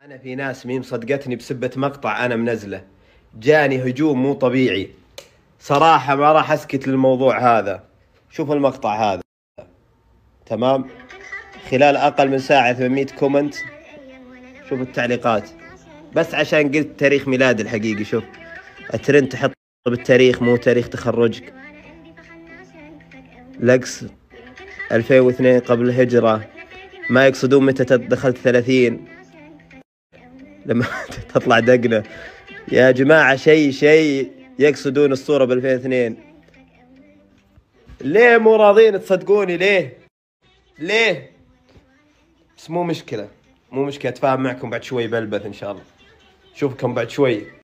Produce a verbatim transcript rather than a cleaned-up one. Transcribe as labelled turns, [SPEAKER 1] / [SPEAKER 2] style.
[SPEAKER 1] أنا في ناس مين مصدقتني بسبة مقطع أنا منزله، جاني هجوم مو طبيعي صراحة، ما راح أسكت للموضوع هذا. شوف المقطع هذا، تمام؟ خلال أقل من ساعة ثمانمئة كومنت. شوف التعليقات بس عشان قلت تاريخ ميلادي الحقيقي. شوف الترند تحط بالتاريخ مو تاريخ تخرجك. لقص ألفين واثنين قبل الهجرة، ما يقصدون متى دخلت ثلاثين لما تطلع دقنة. يا جماعة شيء شيء يقصدون الصورة ب ألفين واثنين. ليه مو راضين تصدقوني؟ ليه ليه؟ بس مو مشكلة، مو مشكلة، اتفاهم معكم بعد شوي بالبث ان شاء الله. شوفكم بعد شوي.